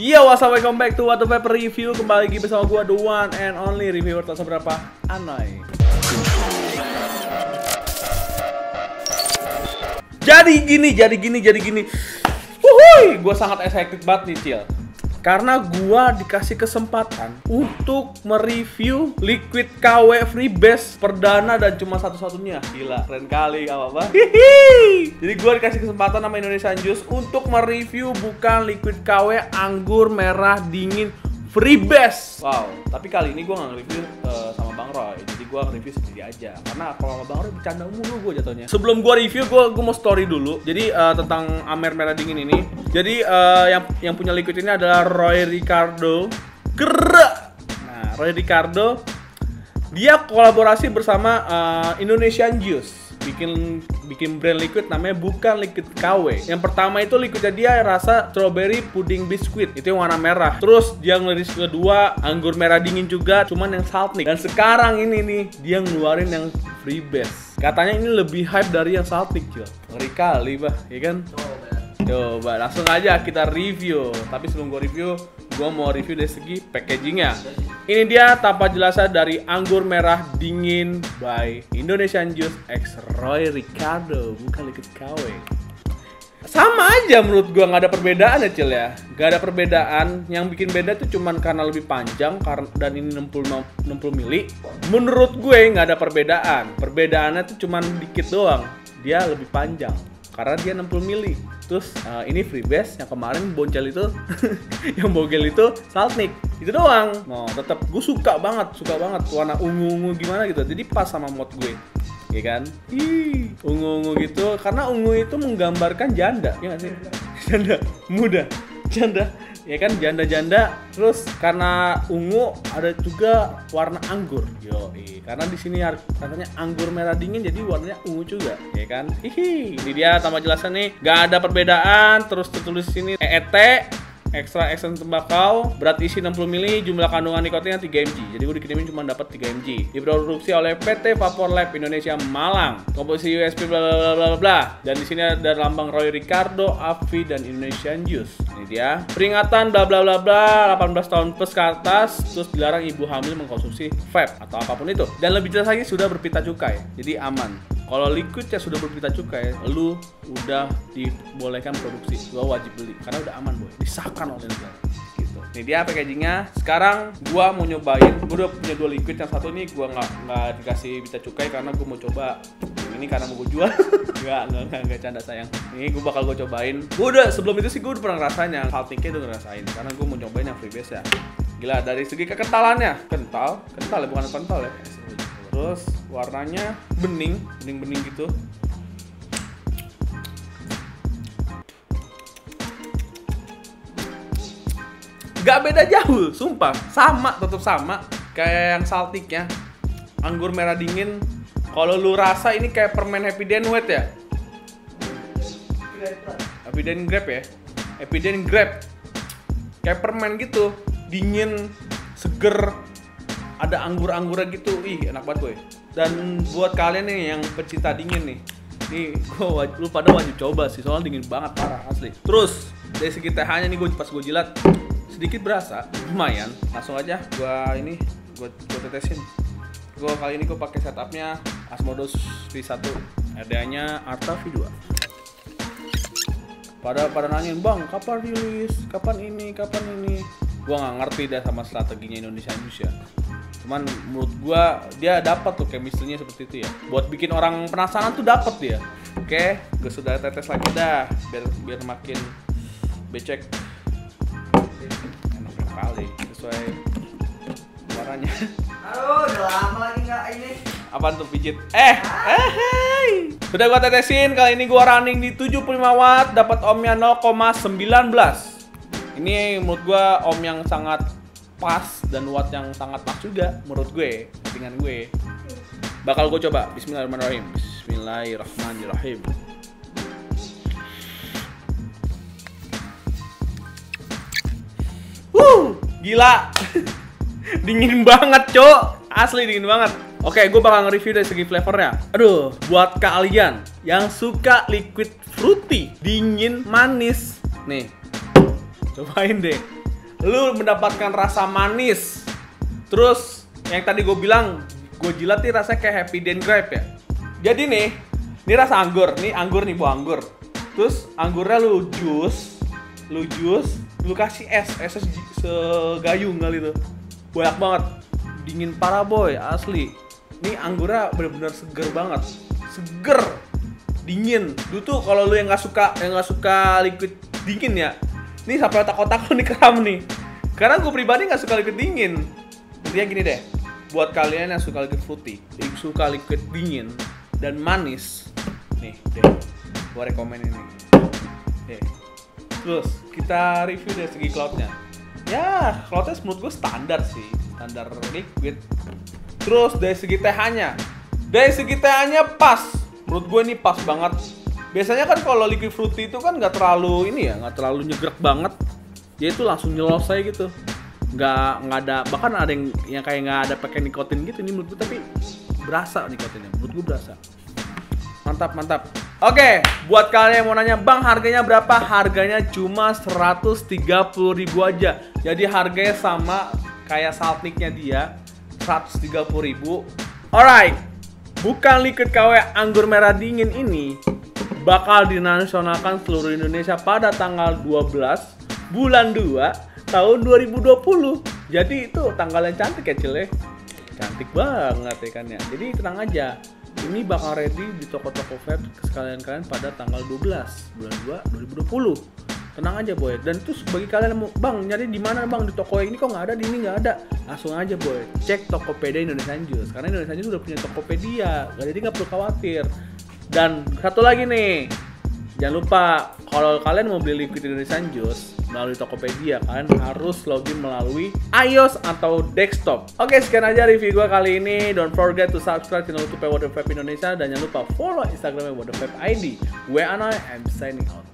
Yo, welcome back to What the Vape Review. Kembali lagi bersama gua, the one and only reviewer tak seberapa aneh. Jadi gini. Wuhui, gua sangat excited banget nih, Cil. Karena gua dikasih kesempatan untuk mereview Liquid KW Freebase perdana dan cuma satu-satunya. Gila, keren kali apa? Jadi gua dikasih kesempatan sama Indonesian Juice untuk mereview bukan Liquid KW anggur merah dingin Freebase. Wow, tapi kali ini gue nggak nge-review sama Bang Roy. Jadi gue nge-review sendiri aja. Karena kalau sama Bang Roy bercanda mulu gue jatuhnya. Sebelum gue review, gue mau story dulu. Jadi tentang Amer merah dingin ini. Jadi yang punya liquid ini adalah Roy Ricardo. Nah, Roy Ricardo dia kolaborasi bersama Indonesian Juice. Bikin brand liquid namanya bukan Liquid KW. Yang pertama itu liquidnya dia rasa strawberry pudding biscuit, itu yang warna merah. Terus dia ngerilis kedua anggur merah dingin juga, cuman yang Saltnik. Dan sekarang ini nih dia ngeluarin yang Freebase. Katanya ini lebih hype dari yang Saltnik, Cil. Ngeri kali, bah, ya kan? Coba langsung aja kita review. Tapi sebelum gue review, gue mau review dari segi packagingnya. Ini dia tanpa jelasan dari anggur merah dingin by Indonesian Juice X Roy Ricardo, bukan Liquid KW. Sama aja menurut gue, nggak ada perbedaan ya, Cil ya. Nggak ada perbedaan. Yang bikin beda tuh cuman karena lebih panjang dan ini 60 mili. Menurut gue nggak ada perbedaan. Perbedaannya tuh cuman dikit doang. Dia lebih panjang karena dia 60 mili. Terus ini Freebase, yang kemarin boncel itu yang bogel itu Saltnik. Itu doang. No, tetap gue suka banget warna ungu-ungu gimana gitu. Jadi pas sama mod gue. Ya kan? Ungu-ungu gitu, karena ungu itu menggambarkan janda, ya nggak sih? Janda muda, janda, ya kan, janda-janda. Terus karena ungu ada juga warna anggur, karena di sini katanya anggur merah dingin, jadi warnanya ungu juga, ya kan? Ini dia tambah jelasan nih, nggak ada perbedaan. Terus tertulis sini EET. Extra essence tembakau, berat isi 60 mili, jumlah kandungan nikotinnya 3 mg. Jadi gue dikirimin cuma dapat 3 mg. Diproduksi oleh PT Vapor Lab Indonesia Malang. Komposisi USP bla bla bla bla. Dan di sini ada lambang Roy Ricardo, AVI dan Indonesian Juice. Ini dia. Peringatan bla bla bla bla, 18 tahun plus ke atas, terus dilarang ibu hamil mengkonsumsi vape atau apapun itu. Dan lebih jelas lagi sudah berpita cukai. Jadi aman. Kalau liquid ya sudah berpita cukai, lu udah dibolehkan produksi, lu wajib beli karena udah aman, boy. Disahkan oleh negara. Gitu. Ini dia packagingnya. Sekarang gua mau nyobain. Gua udah punya 2 liquid, yang satu ini gua nggak dikasih pita cukai karena gua mau coba ini karena mau gua jual. Nggak canda sayang. Ini gua bakal cobain. Gua udah sebelum itu sih gua udah pernah ngerasain yang Saltniknya, udah ngerasain karena gua mau cobain yang Freebase ya. Gila, dari segi kekentalannya, kental ya, bukan kental ya. Terus warnanya bening gitu. Gak beda jauh, sumpah. Tetap sama kayak yang Saltniknya. Anggur merah dingin. Kalau lu rasa ini kayak permen Happy Den Wet ya? Happy Den Grape ya? Happy Den Grape. Kayak permen gitu, dingin, seger. Ada anggur-anggurnya gitu, enak banget, boy. Dan buat kalian nih yang pecinta dingin nih lu pada wajib coba sih, soalnya dingin banget, parah asli. Terus dari segi TH-nya nih, pas gue jilat sedikit berasa, lumayan. Langsung aja gue tetesin. Kali ini gue pakai setupnya Asmodeus V1, RDA-nya Arta V2. Pada nanyain, "Bang, kapan rilis? Kapan ini?" Gue nggak ngerti deh sama strateginya Indonesia Juice ya. Cuman menurut gua dia dapat tuh chemistry-nya seperti itu ya. Buat bikin orang penasaran tuh dapat dia. Oke, gue sudah tetes lagi dah biar makin becek. Enak kali sesuai warnanya. Aduh, udah lama lagi nggak ini. Apaan tuh pijit? Hey. Sudah gua tetesin, kali ini gua running di 75 watt, dapat ohmnya 0,19. Ini menurut gua ohm yang sangat pas dan watt yang sangat pas juga menurut gue, dengan gue. Bakal gue coba. Bismillahirrahmanirrahim. Gila. Dingin banget, Cok. Asli dingin banget. Oke, gue bakal nge-review dari segi flavornya. Aduh, buat kalian yang suka liquid fruity, dingin, manis, nih, cobain deh. lu mendapatkan rasa manis. Terus yang tadi gue bilang, gue jilat nih rasanya kayak Happy Den Grape ya. Jadi nih, ini rasa anggur, nih anggur nih, buah anggur. Terus anggurnya lu jus, lu kasih esnya segayung kali tuh. Banyak banget, dingin parah boy, asli. Ini anggurnya bener-bener seger banget, seger, dingin. Dulu tuh kalau lu yang nggak suka liquid dingin ya, nih sampai otak-otak lu nih kram nih. Karena gue pribadi nggak suka liquid dingin. Intinya gini deh, buat kalian yang suka liquid fruity, yang suka liquid dingin dan manis, nih deh, gue rekomen ini. Terus kita review dari segi cloudnya. Ya, cloudnya menurut gue standar sih, standar liquid. Terus dari segi TH-nya pas. Menurut gue ini pas banget. Biasanya kan kalau liquid fruity itu kan nggak terlalu nggak terlalu nyegrek banget. Dia itu langsung nyelosai gitu. Nggak ada, bahkan ada yang kayak nggak ada pakai nikotin gitu. Ini menurut gue tapi berasa nikotinnya. Menurut gue berasa. Mantap. Oke, buat kalian yang mau nanya, Bang harganya berapa? Harganya cuma 130.000 aja. Jadi harganya sama kayak Saltniknya dia, 130.000. Alright, bukan liquid KW anggur merah dingin ini bakal dinasionalkan seluruh Indonesia pada tanggal 12 bulan 2 tahun 2020. Jadi itu tanggal yang cantik ya Cil ya. Cantik banget ya kan ya. Jadi tenang aja. Ini bakal ready di toko-toko vape sekalian kalian pada tanggal 12 bulan 2 2020. Tenang aja boy. Dan itu bagi kalian yang mau, Bang nyari di mana Bang, di toko ini kok nggak ada, di ini nggak ada. Langsung aja boy, cek Tokopedia Indonesia Juice. Karena Indonesia Juice udah punya Tokopedia, jadi nggak perlu khawatir. Dan satu lagi nih, jangan lupa kalau kalian mau beli liquid Indonesia Juice melalui Tokopedia, kalian harus login melalui iOS atau desktop. Oke, sekian aja review gue kali ini. Don't forget to subscribe channel YouTube What The Vape Indonesia dan jangan lupa follow Instagramnya What The Vape ID. Gue Anoy, I'm signing out.